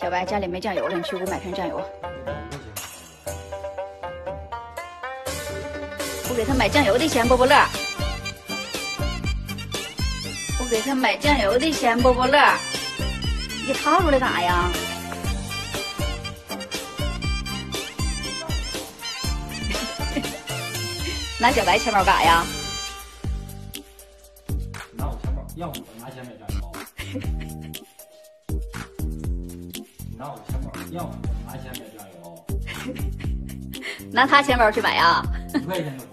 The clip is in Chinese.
小白家里没酱油了，你去给我买瓶酱油。我给他买酱油的钱，波波乐。我给他买酱油的钱，波波乐。你掏出来干啥呀？拿小白钱包干啥呀？ 拿我钱包，要我拿钱买酱油。拿我钱包，要我拿钱买酱油。 拿他钱包去买呀？ 5块钱就